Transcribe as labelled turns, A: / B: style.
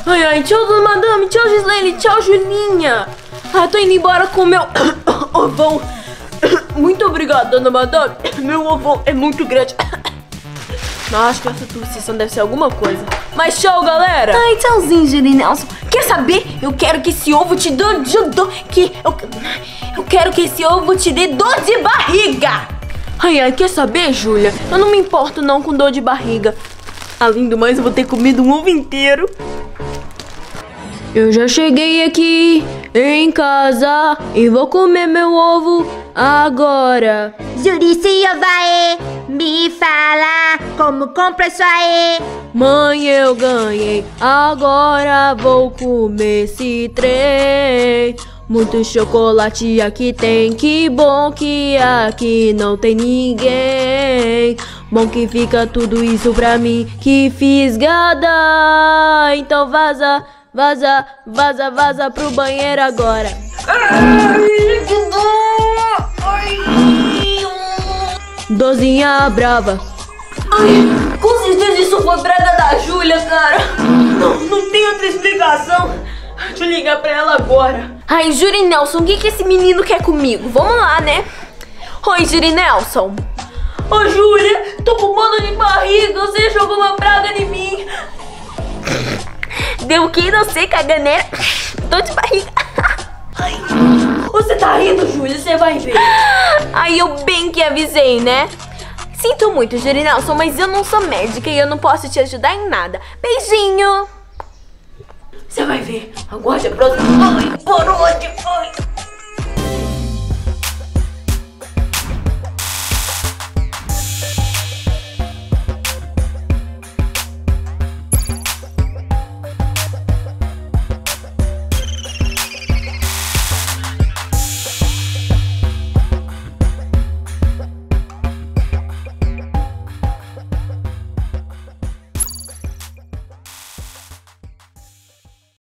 A: Ai, ai, tchau, dona Madame, tchau, Gislene, tchau, Julinha. Ah, tô indo embora com o meu ovão. Muito obrigada, dona Madame. Meu ovão é muito grande. Acho que essa tossição deve ser alguma coisa. Mas tchau, galera.
B: Ai, tchauzinho, Julinelson. Quer saber? Eu quero que esse ovo te dê Eu quero que esse ovo te dê dor de barriga.
A: Ai, ai, quer saber, Júlia? Eu não me importo não com dor de barriga. Além do mais, eu vou ter comido um ovo inteiro. Eu já cheguei aqui em casa e vou comer meu ovo agora.
C: Juricia vai me falar como compra isso aí.
A: Mãe, eu ganhei, agora vou comer esse trem. Muito chocolate aqui tem, que bom que aqui não tem ninguém. Bom que fica tudo isso pra mim, que fisgada. Então vaza, vaza, vaza, vaza pro banheiro agora.
C: Ai, que dor! Ai.
A: Dozinha brava.
B: Ai, com certeza isso foi praga da Júlia, cara.
A: Não tem outra explicação. Deixa eu ligar pra ela agora.
B: Ai, Julinelson, o que esse menino quer comigo? Vamos lá, né? Oi, Julinelson.
A: Ô, Júlia, tô com mono de barriga. Você jogou uma praga em mim.
B: Deu o que? Não sei, caganeira. Tô de barriga.
A: Ai, você tá rindo, Júlia? Você vai ver.
B: Ai, eu bem que avisei, né? Sinto muito, Julinelson, mas eu não sou médica e eu não posso te ajudar em nada. Beijinho.
A: Você vai ver. Aguarde a próxima. Ai.